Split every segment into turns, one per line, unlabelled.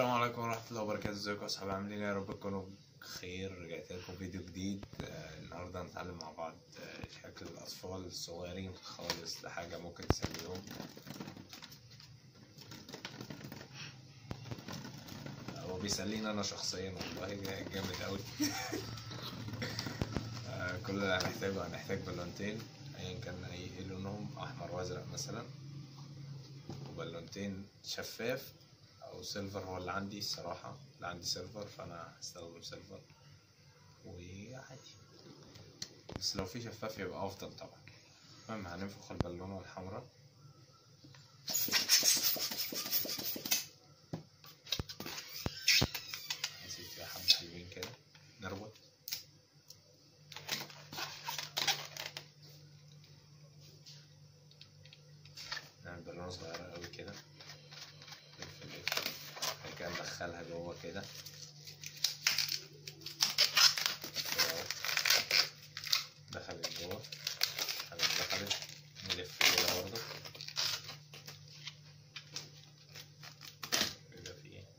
السلام عليكم ورحمة الله وبركاته. ازيكم يا اصحابي، عاملين ايه؟ يا رب تكونوا بخير. رجعت لكم فيديو جديد. النهارده هنتعلم مع بعض شكل الاطفال الصغيرين خالص لحاجة ممكن تسليهم. هو بيسليني انا شخصيا والله، جامد اوي. كل اللي هنحتاج بالونتين ايا كان اي لونهم، احمر وازرق مثلا، وبالونتين شفاف او سيلفر. هو اللي عندي الصراحة، اللي عندي سيلفر فانا هستخدم سيلفر وعادي، بس لو في شفاف يبقى افضل طبعا. المهم هننفخ البالونة الحمراء. نسيب فيها حبة حلوين كده، نربط. نعمل بالونة صغيرة اوي كده، بعد كده ندخلها جوه كده. دخلت جوه، دخلت، نلف كده برضه. يبقى في ايه،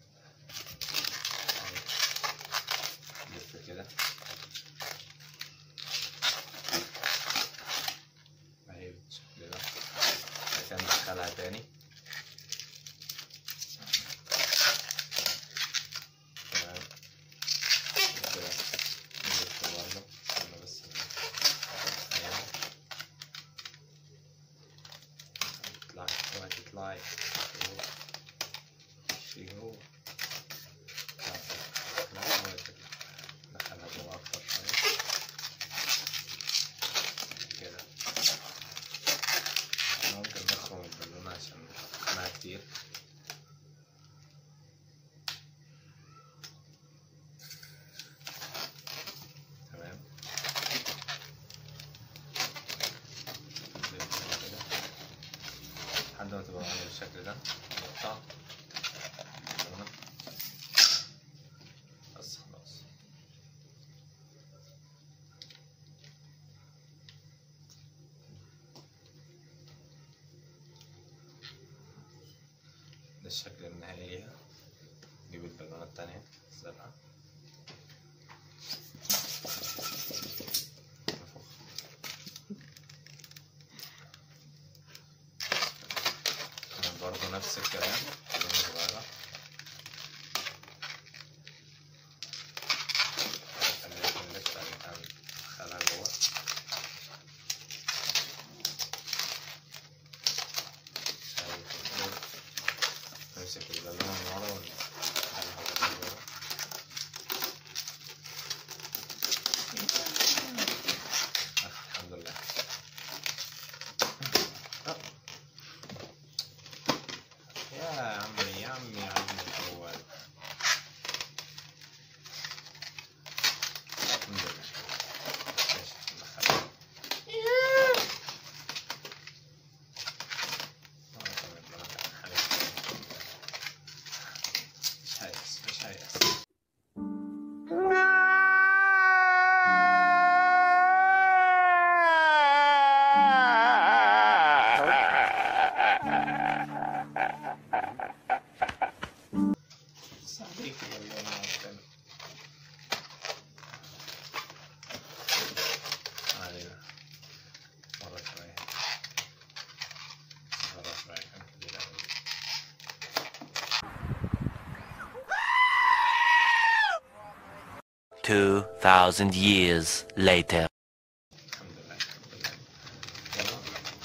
نلف كده اهي بالشكل ده. بعد كده ندخلها تاني. تطلعي هو ندخلها جوه اكتر شوية كده. ممكن نخرم البالونة عشان معاها كتير. تمام، لحد ما تبقى معانا بالشكل ده. نقطع بس خلاص. ده الشكل النهائي ليها. نجيب البالونة التانية الزرقاء، برضه نفس الكلام، بالونة صغيرة. نلف ندخلها جوه. نمسك البالونة من ورا وندخلها جوه. الحمد لله. يا عمي عدني الأول. الحمد لله. ماشي ندخلها. مش هيأس. صحيح بالونه عشان علينا مرة شوية، مرة شوية كان كبيرة أوي.
2000 years later.
الحمد لله الحمد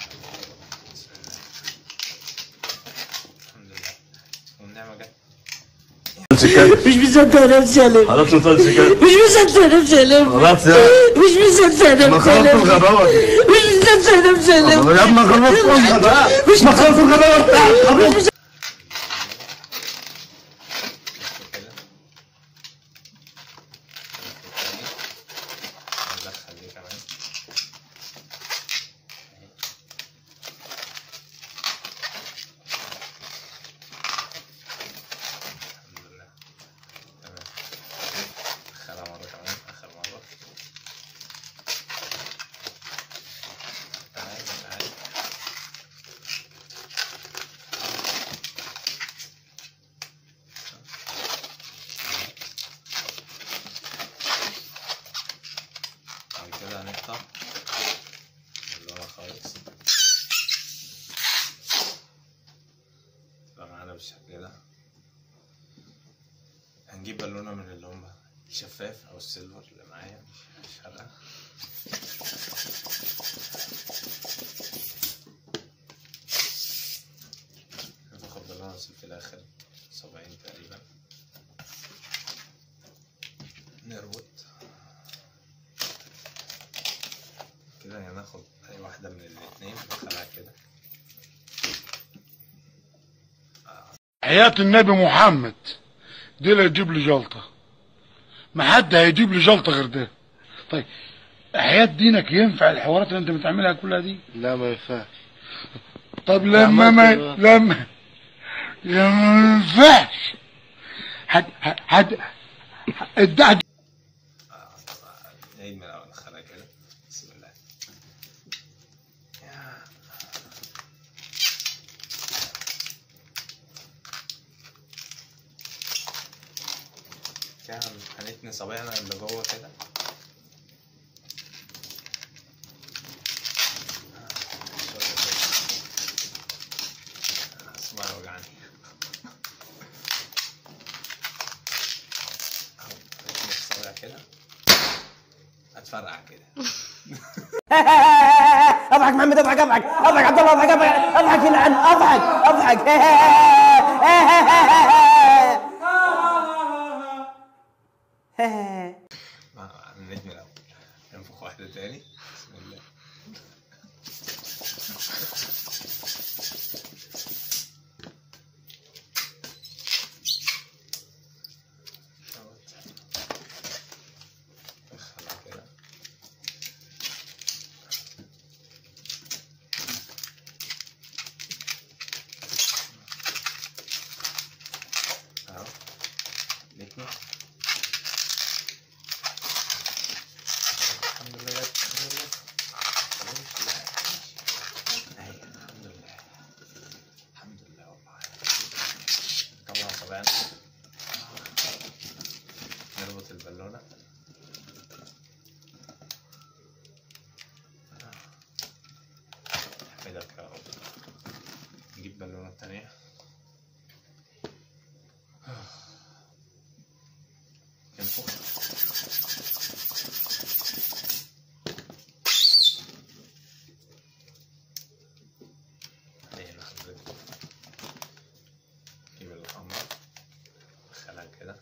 لله والنعمة جت.
مش مصدق نفسي ألف.
خلاص نطلع كده.
مش مصدق نفسي ألف.
خلاص يا
مش مصدق
ما
نفسي
خلاص
ألف.
الغباوة دي.
مش مصدق نفسي ألف.
يا ابني خلاص بقى. مش خلاص الغباوة بتاعتك.
ندخل دي كمان. الحمد لله تمام. ندخلها مرة كمان، آخر مرة. تعالى تعالى. هنجيب بالونة من اللي هم الشفاف او السيلفر اللي معايا مش فارقة. هناخد بالونة بس في الاخر 70 تقريبا. نربط كده، هناخد اي واحدة من الاتنين ندخلها كده.
حياة النبي محمد دي اللي هتجيب لي جلطة، ما حد هيجيب لي جلطة غير ده. طيب حياة دينك ينفع الحوارات اللي انت بتعملها كلها دي؟
لا ما ينفعش.
طب لما ينفعش الدعم.
عيد من الاول ندخلها كده. بسم الله. كده هنتني صابعنا اللي جوه كده. صباعي وجعني. هنتني الصابع كده هتفرقع كده.
اضحك محمد، اضحك اضحك اضحك عبد الله، اضحك اضحك اضحك يلعن، اضحك اضحك.
النجم الاول ننفخ واحدة تاني. بسم الله. ندخلها كده. اهو نتني. الحمد لله الحمد لله. الحمد لله الحمد لله والله. طلع صبعنا، نربط البالونة. احمدك يا رب. نجيب بالونة التانية. ننفخ. نجيب الحمراء ندخلها كده.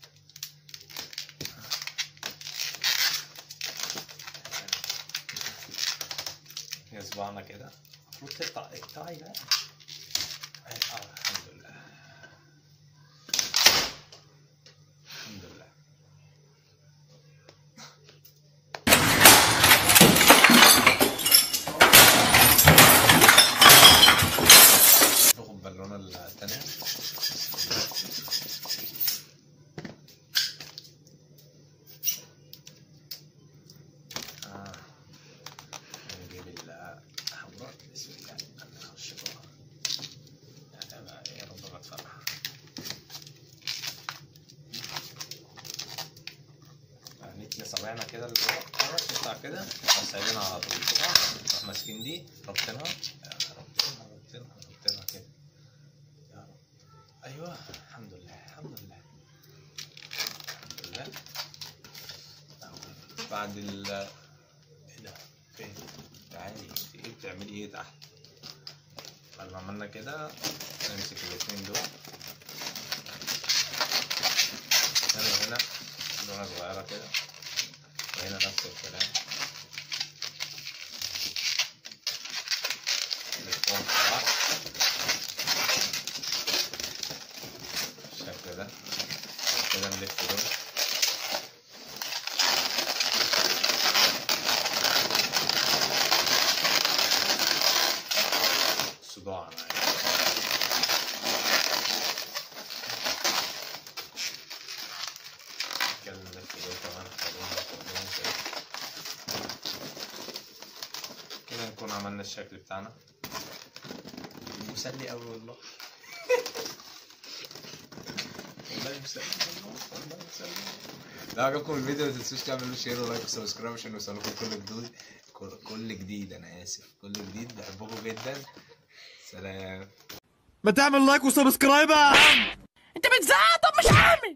هي صباعنا كده المفروض تقطعي بقى. الحمد لله الحمد لله. ناخد بالونة التانية. نجيب الحمراء. بسم الله نخش جوه. يا رب ما تفرح. نتني صابعنا كده اللي جوه نطلع كده، نروح سايبينها على طول كده، نروح ماسكين دي ربطينها ربطينها كده. يا رب. ايوه الحمد لله الحمد لله الحمد لله. بعد ايه ده؟ فين؟ تعالي انت ايه بتعملي ايه تحت؟ بعد ما عملنا كده نمسك الاتنين دول. هنا لونة صغيرة كده، وهنا نفس الكلام. نلفهم في بعض بالشكل ده. كده نلف دول. صداع معايا. كده نلف دول كمان كده نكون عملنا الشكل بتاعنا. مسلي أوي والله. والله مسلي والله مسلي. لو عجبكم الفيديو متنسوش تعملوا شير ولايك وسبسكرايب عشان يوصلكم كل جديد. أنا آسف، كل جديد. بحبكم جدا. سلام.
ما تعمل لايك وسبسكرايب يا عم. انت بتزعق؟ طب مش عامل.